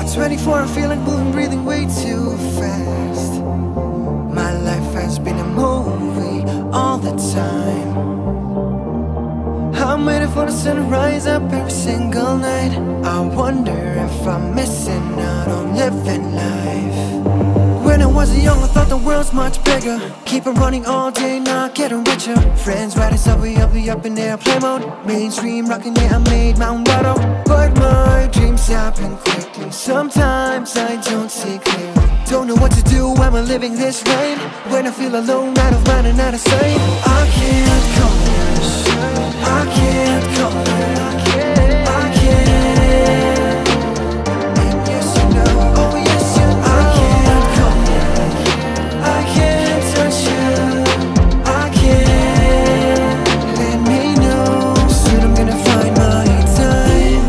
24, I feel like moving, breathing way too fast. My life has been a movie all the time. I'm waiting for the sun to rise up every single night. I wonder if I'm missing out on living life. When I was young, I thought the world's much bigger. Keep on running all day, not getting richer. Friends riding subway up in airplane mode. Mainstream rocking, yeah, I made Mount Lotto. But my dreams happen quickly. Sometimes I don't see clearly. Don't know what to do when I'm living this way. When I feel alone, out of mind and out of sight. I can't come here. I can't come here. I can't. And yes you know, oh yes you know. I can't come here. I can't touch you. I can't. Let me know. Soon I'm gonna find my time.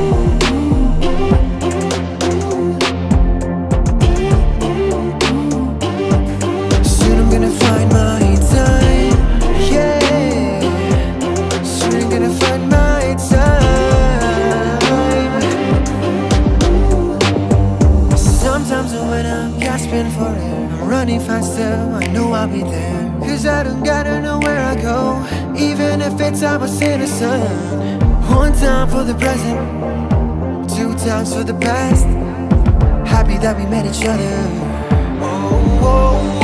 Soon I'm gonna find my time. Yeah. Soon I'm gonna find my time. Sometimes when I'm gasping for air, I'm running faster, I know I'll be there. Cause I don't gotta know where I go, even if it's time I see the sun. One time for the present, two times for the past. Happy that we met each other. Oh, oh.